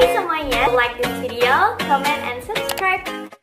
semuanya, like this video, comment, and subscribe.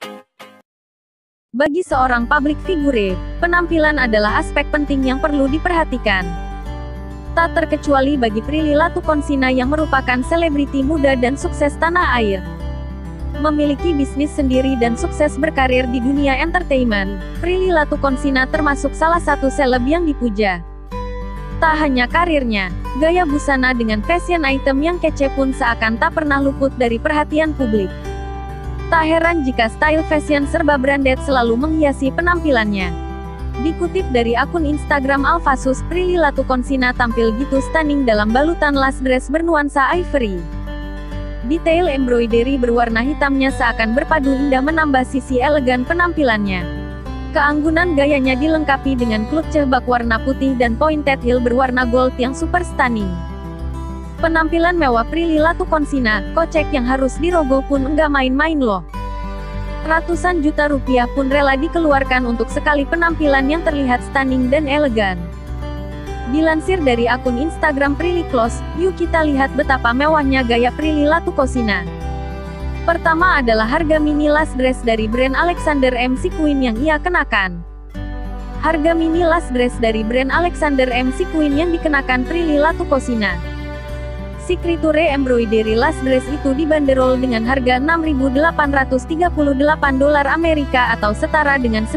Bagi seorang public figure, penampilan adalah aspek penting yang perlu diperhatikan. Tak terkecuali bagi Prilly Latuconsina yang merupakan selebriti muda dan sukses tanah air. Memiliki bisnis sendiri dan sukses berkarir di dunia entertainment, Prilly Latuconsina termasuk salah satu seleb yang dipuja. Tak hanya karirnya, gaya busana dengan fashion item yang kece pun seakan tak pernah luput dari perhatian publik. Tak heran jika style fashion serba branded selalu menghiasi penampilannya. Dikutip dari akun Instagram Alfasus, Prilly Latuconsina tampil gitu stunning dalam balutan last dress bernuansa ivory. Detail embroidery berwarna hitamnya seakan berpadu indah menambah sisi elegan penampilannya. Keanggunan gayanya dilengkapi dengan clutch bak warna putih dan pointed heel berwarna gold yang super stunning. Penampilan mewah Prilly Latuconsina, kocek yang harus dirogoh pun enggak main-main loh. Ratusan juta rupiah pun rela dikeluarkan untuk sekali penampilan yang terlihat stunning dan elegan. Dilansir dari akun Instagram Prilly Close, yuk kita lihat betapa mewahnya gaya Prilly Latuconsina. Pertama adalah harga mini last dress dari brand Alexander McQueen yang ia kenakan. Harga mini last dress dari brand Alexander McQueen yang dikenakan Prilly Latuconsina. Signature embroidery last dress itu dibanderol dengan harga $6.838 Amerika atau setara dengan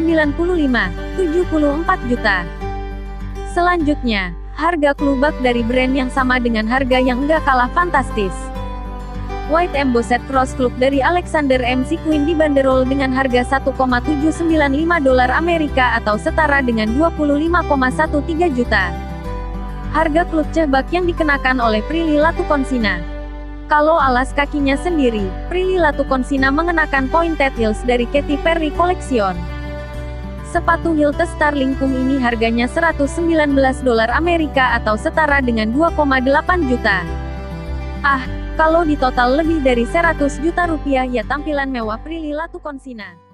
95,74 juta. Selanjutnya, harga klubak dari brand yang sama dengan harga yang enggak kalah fantastis. White embossed cross club dari Alexander McQueen dibanderol dengan harga $1,795 Amerika atau setara dengan 25,13 juta. Harga clutch bak yang dikenakan oleh Prilly Latuconsina. Kalau alas kakinya sendiri, Prilly Latuconsina mengenakan pointed heels dari Katy Perry Collection. Sepatu heel testar lingkung ini harganya $119 Amerika atau setara dengan 2,8 juta. Kalau di total lebih dari 100 juta rupiah ya tampilan mewah Prilly Latuconsina.